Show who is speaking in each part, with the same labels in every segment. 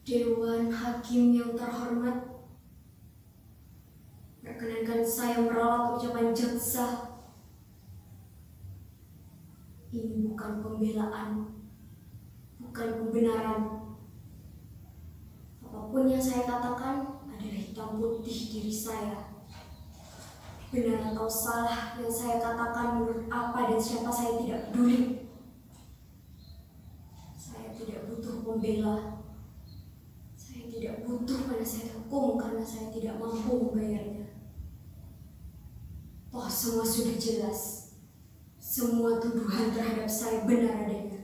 Speaker 1: Dewan Hakim yang terhormat, perkenankan saya meralat ucapan jaksa. Ini bukan pembelaan, bukan pembenaran. Apapun yang saya katakan adalah hitam putih diri saya. Benar atau salah yang saya katakan menurut apa dan siapa saya tidak peduli. Saya tidak butuh pembela. Saya tidak butuh penasihat hukum karena saya tidak mampu membayarnya. Toh semua sudah jelas. Semua tuduhan terhadap saya benar adanya.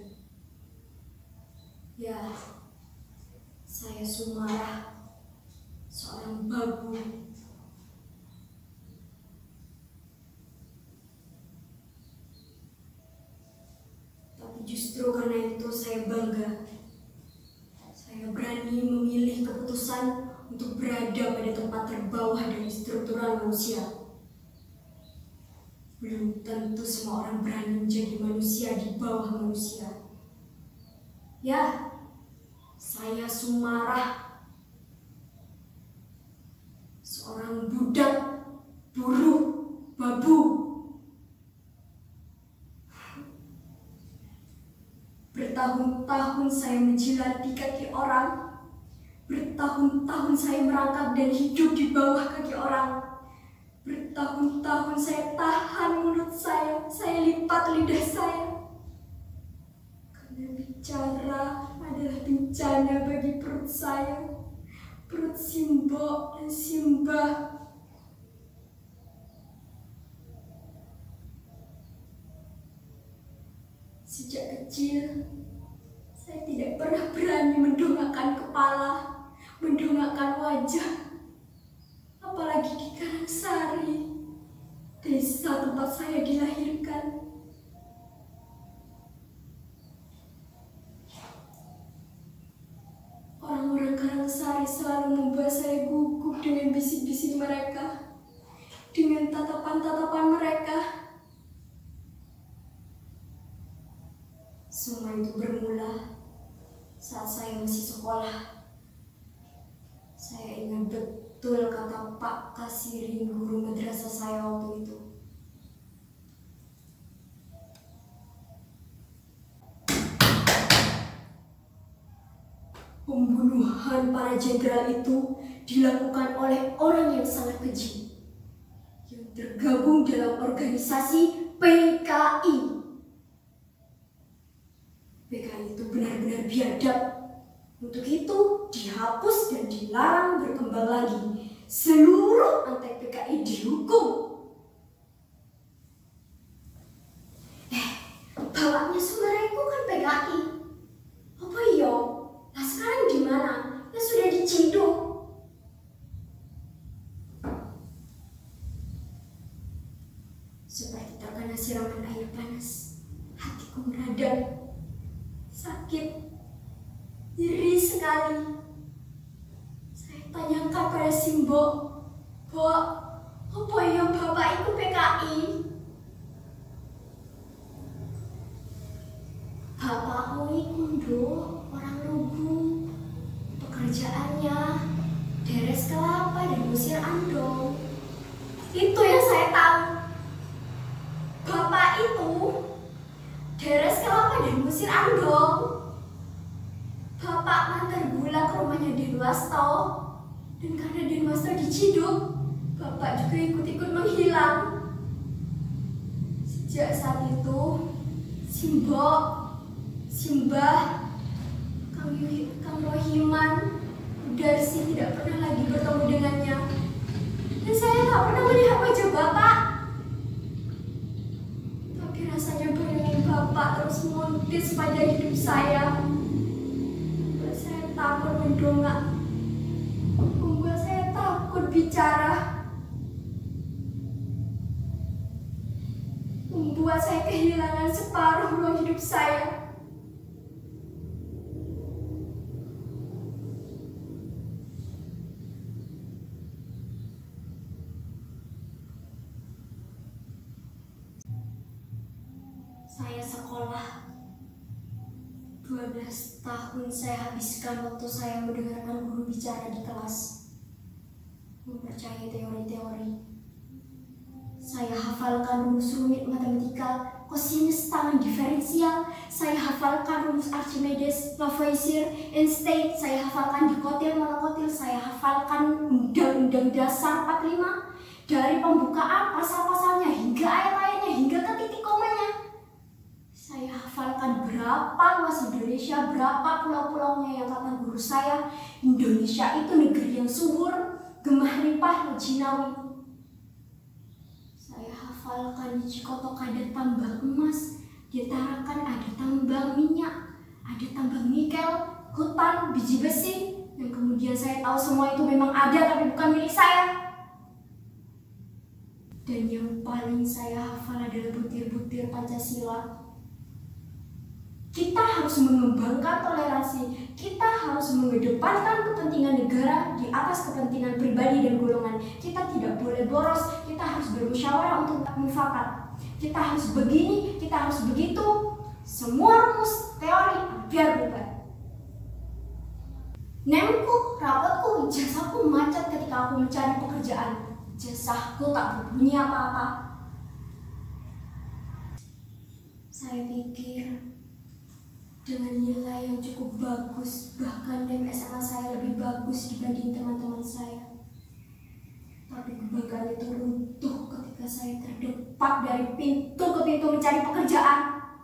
Speaker 1: Ya, saya Sumarah, seorang babu. Tapi justru karena itu saya bangga. Saya berani memilih keputusan untuk berada pada tempat terbawah dari struktural manusia. Belum tentu semua orang berani menjadi manusia di bawah manusia. Ya, saya Sumarah, seorang budak, buruh, babu. Bertahun-tahun saya menjilati kaki orang. Bertahun-tahun saya merangkap dan hidup di bawah kaki orang. Bertahun-tahun saya tahan mulut saya lipat lidah saya. Karena bicara adalah bencana bagi perut saya. Perut Simbo dan Simbah. Sejak kecil, saya tidak pernah berani mendongakkan kepala, mendongakkan wajah. Apalagi di Karangsari, desa tempat saya dilahirkan. Orang-orang Karangsari selalu membuat saya gugup dengan bisik-bisik mereka, dengan tatapan-tatapan mereka. Semua itu bermula saat saya masih sekolah. Saya ingat betul kata Pak Kasirin, guru madrasah saya waktu itu. Pembunuhan para jenderal itu dilakukan oleh orang yang sangat keji, yang tergabung dalam organisasi PKI. PKI itu benar-benar biadab. Untuk itu dihapus dan dilarang berkembang lagi. Seluruh antek PKI dihukum. Bapaknya Sumarah itu kan PKI. Apa iya? Nah sekarang di mana? Ya sudah diciduk. Seperti terkena siraman air panas, hatiku meradang. Sakit, nyeri sekali. Saya tanyakan pada Simbo, "Bok, apa yang bapak itu PKI?" "Bapakmu itu orang lugu. Pekerjaannya deres kelapa dan ngusir andong." Itu yang saya tahu. Bapak itu deres kelapa dan ngusir andong. Bapak mantar bulan ke rumahnya Denwasto, dan karena Denwasto diciduk, bapak juga ikut-ikut menghilang. Sejak saat itu, Simbo, Simbah, Kang Rohiman, Darsi tidak pernah lagi bertemu dengannya. Dan saya tak pernah melihat wajah bapak. Tapi rasanya bayangin bapak terus menguntit sepanjang hidup saya. Membuat saya takut mendongak. Membuat saya takut bicara. Membuat saya kehilangan separuh ruang hidup saya. Saya sekolah 12 Setahun saya habiskan waktu saya mendengarkan guru bicara di kelas, mempercayai teori-teori. Saya hafalkan rumus rumit matematika, kosinus tangan diferensial. Saya hafalkan rumus Archimedes, Lavoisier, Einstein. Saya hafalkan dikotil, monokotil. Saya hafalkan undang-undang dasar 45 dari pembukaan pasal-pasalnya hingga ayat-ayatnya hingga ke titik komanya. Saya hafalkan berapa luas Indonesia, berapa pulau-pulaunya yang kata guru saya. Indonesia itu negeri yang subur, gemah limpah, jinawi. Saya hafalkan di Cikotok ada tambang emas, di Tarakan ada tambang minyak, ada tambang nikel, hutan, biji besi, yang kemudian saya tahu semua itu memang ada tapi bukan milik saya. Dan yang paling saya hafal adalah butir-butir Pancasila. Kita harus mengembangkan toleransi, kita harus mengedepankan kepentingan negara di atas kepentingan pribadi dan golongan. Kita tidak boleh boros, kita harus bermusyawarah untuk mufakat. Kita harus begini, kita harus begitu. Semua rumus, teori, biar bubar. Nemku, rapotku, ijazahku macet ketika aku mencari pekerjaan. Ijazahku tak berbunyi apa-apa. Saya pikir dengan nilai yang cukup bagus, bahkan NIM SMA saya lebih bagus dibanding teman-teman saya. Tapi kebanggaan itu runtuh ketika saya terdepak dari pintu ke pintu mencari pekerjaan.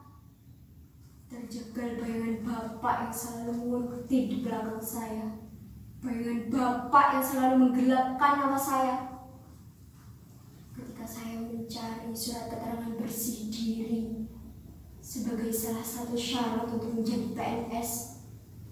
Speaker 1: Terjegal bayangan bapak yang selalu mengikuti di belakang saya. Bayangan bapak yang selalu menggelapkan nama saya. Ketika saya mencari surat keterangan bersih diri sebagai salah satu syarat untuk menjadi PNS.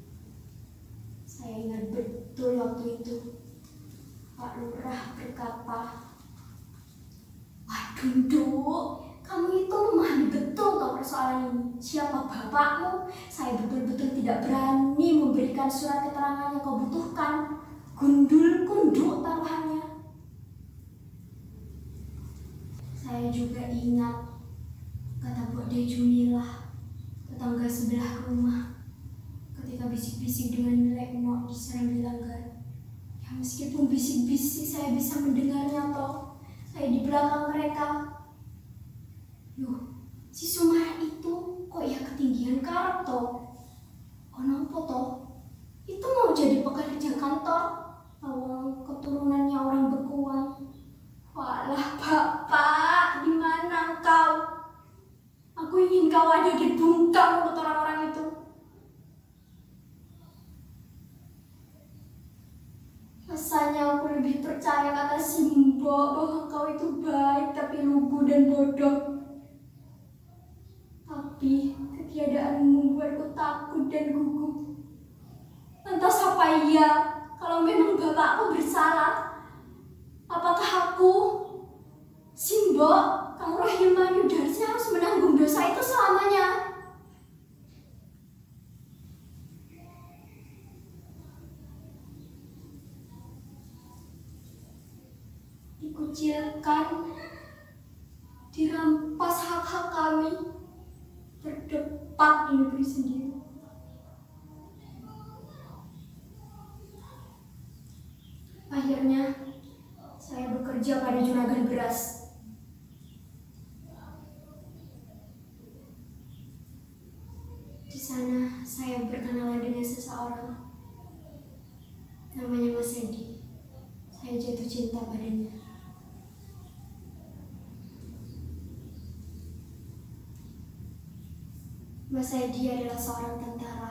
Speaker 1: Saya ingat betul waktu itu Pak Lurah berkata, "Waduh, Duk, kamu itu memahami betul tau persoalan ini. Siapa bapakmu? Saya betul-betul tidak berani memberikan surat keterangan yang kau butuhkan. Gundul Duk taruhannya." Saya juga ingat kata Mbok De Jumilah, tetangga sebelah rumah, ketika bisik-bisik dengan nilai 0 diserang dilanggar. Ya meskipun bisik-bisik saya bisa mendengarnya toh. Saya di belakang mereka. Loh, si Sumarah itu kok ya ketinggian karep toh? Kenapa toh? Itu mau jadi pekerja kantor? Awang keturunannya orang Bekuang. Walah bapak, di mana engkau? Aku ingin kau ada di bungkam mulut orang-orang itu. Rasanya aku lebih percaya kata Simbo bahwa kau itu baik tapi lugu dan bodoh. Tapi ketiadaanmu membuatku takut dan gugup. Lantas apa iya kalau memang bapakku bersalah? Apakah aku, Simbo, Kang Rohimah Yudarsi harus menanggung dosa itu selamanya? Dikucilkan, dirampas hak-hak kami, terdepak di negeri sendiri. Akhirnya, saya bekerja pada juragan beras. Di sana saya berkenalan dengan seseorang, namanya Mas Edi. Saya jatuh cinta padanya. Mas Edi adalah seorang tentara.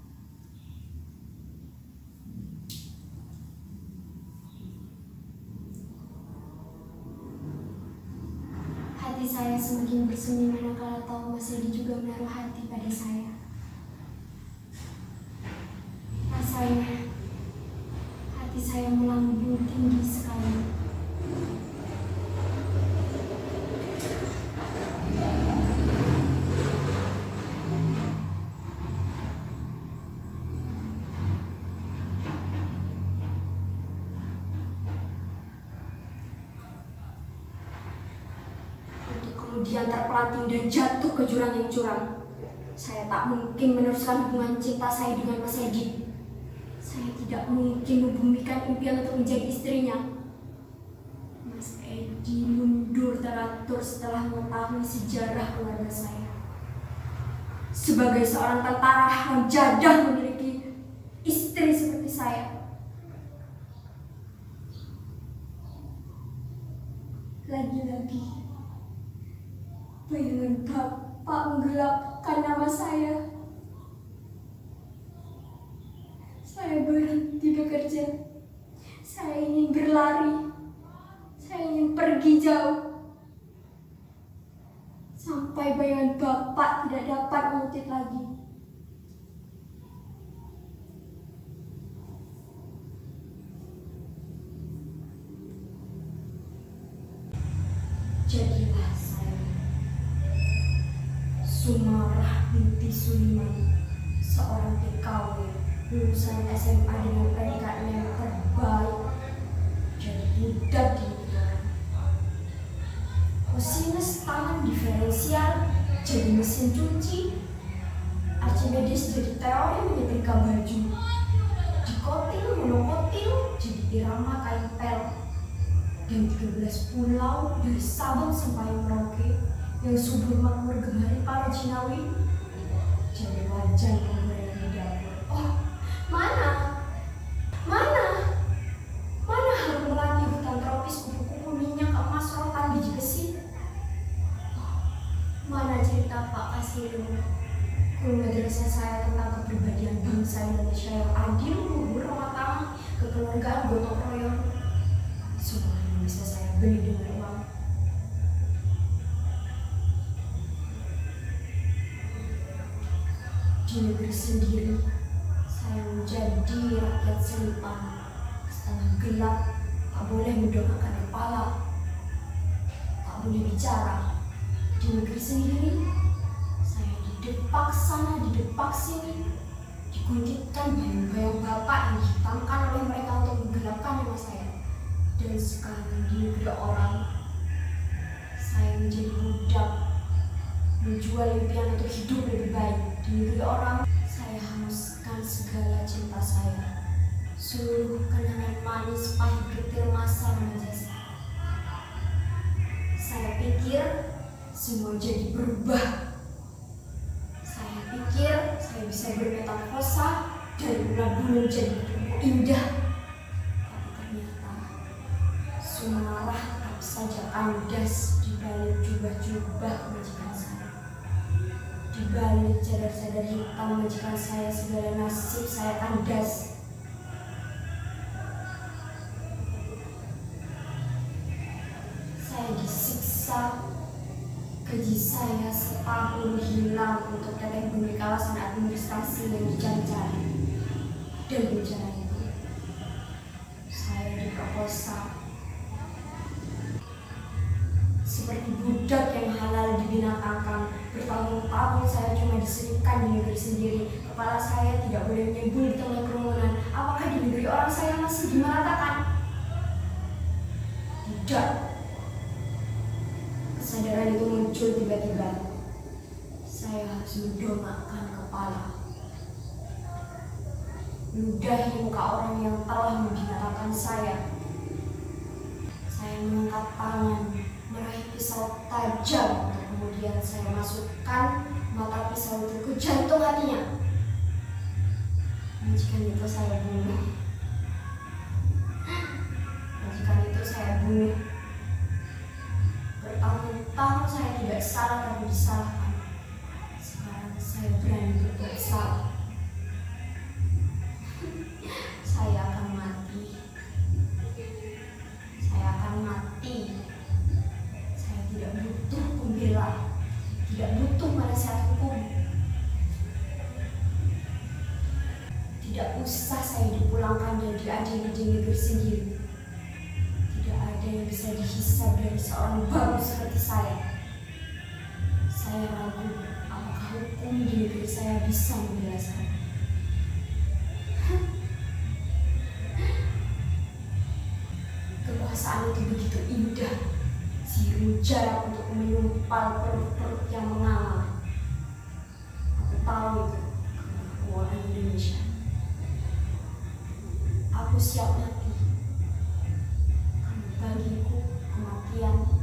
Speaker 1: Hati saya semakin bersemi manakala tahu Mas Edi juga menaruh hati pada saya. Rasanya hati saya melambung tinggi sekali. Untuk kemudian terpelanting dan jatuh ke jurang yang curam. Saya tak mungkin meneruskan hubungan cinta saya dengan Mas Edi. Saya tidak mungkin membumikan impian untuk menjadi istrinya. Mas Edi mundur teratur setelah mengetahui sejarah keluarga saya. Sebagai seorang tentara yang jadah memiliki istri seperti saya. Lagi-lagi, bayangan Bapak menggelapkan nama saya. Saya berhenti bekerja. Saya ingin berlari. Saya ingin pergi jauh. Sampai bayangan Bapak tidak dapat mengutip lagi. Jadilah saya Sumarah binti Sulaiman, seorang TKW lulusan SMA dengan predikat yang terbaik, jadi budak di negara. Kosinus tangan diferensial jadi mesin cuci, Archimedes jadi teori menyetrika baju, dikotil monokotil jadi irama kain pel, dan 13 pulau dari Sabang sampai Merauke yang subur makmur gemari para Cinawi jadi wajan penggorengan di dapur. Oh, mana harum melati hutan tropis, kupu-kupu minyak emas rotan biji besi. Mana cerita Pak Kasirun, guru madrasah saya tentang kepribadian bangsa Indonesia yang adil, luhur, ramah tamah, kekeluargaan, gotong royong. Semua yang bisa saya beli dengan uang. Di negeri sendiri, saya menjadi rakyat selipan, setengah gelap, tak boleh mendongakkan kepala, tak boleh bicara. Di negeri sendiri, saya didepak sana, didepak sini, dikuncitkan bayang-bayang Bapak yang dihitamkan oleh mereka untuk menggelapkan nama saya. Dan sekarang di negeri orang, saya menjadi budak, menjual impian untuk hidup lebih baik. Di negeri orang, saya hanguskan segala cinta saya, seluruh kenangan manis pahit getir masa remaja saya. Saya pikir semua jadi berubah. Saya pikir saya bisa bermetamorfosa dari bulan bulu menjadi buku indah. Tapi ternyata Sumarah tetap saja kandas di balik jubah-jubah majikan saya. Di balik cadar-cadar hitam majikan saya, segala nasib saya kandas. Saya disiksa, gaji saya setahun hilang untuk teteh bumi kawasan administrasi yang dicari-cari. Dan bencana itu, saya diperkosa. Seperti budak yang halal dibinatangkan, bertahun-tahun saya cuma diselipkan di negeri sendiri. Kepala saya tidak boleh menyembul di tengah kerumunan. Apakah di negeri orang saya masih dimeratakan? Tidak. Kesadaran itu muncul tiba-tiba. Saya harus mendongakkan kepala, ludahi muka orang yang telah membinasakan saya. Saya mengangkat tangan, meraih pisau tajam, kemudian saya masukkan mata pisau itu ke jantung hatinya. Majikan itu saya bunuh. Majikan itu saya bunuh. Bertahun-tahun saya tidak salah tapi disalahkan. Sekarang saya berani berbuat salah. Saya akan mati. Saya akan mati. Saya tidak butuh pembela, tidak butuh penasihat hukum. Tidak usah saya dipulangkan dan diadili di negeri sendiri. Tidak ada yang bisa dihisab dari seorang babu seperti saya. Saya ragu apakah hukum di negeri saya bisa membela saya. Kekuasaan itu begitu indah, siru jarak untuk menumpal perut-perut yang mengalah. tahu itu, aku orang Indonesia. Aku siap mati. Karena bagiku kematian